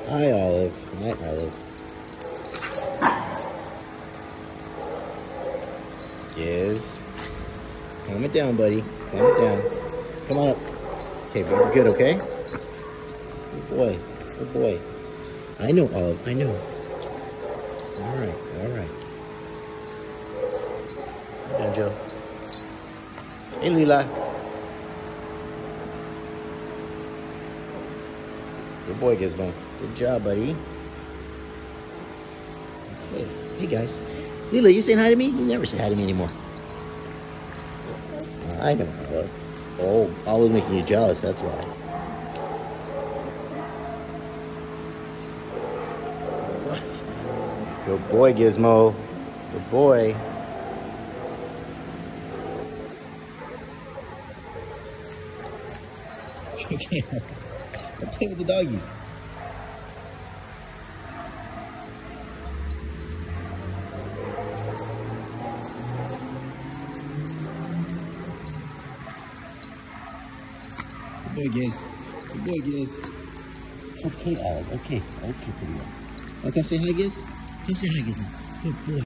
Hi, Olive. Hi, Olive. Yes. Calm it down, buddy. Calm it down. Come on up. Okay, very good, okay? Good boy. Good boy. I know, Olive. I know. All right. All right. Come down, Joe. Hey, Lila. Good boy, Gizmo. Good job, buddy. Okay. Hey, guys. Lila, you saying hi to me? You never say hi to me anymore. I know, Olive. Oh, Olive making you jealous, that's why. Good boy, Gizmo. Good boy. I'm playing with the doggies. Good boy, Giz. Good boy, Giz. Okay, Olive. Okay. Okay, pretty well. Oh, come say hi, Giz. Come say hi, Gizmo. Good boy.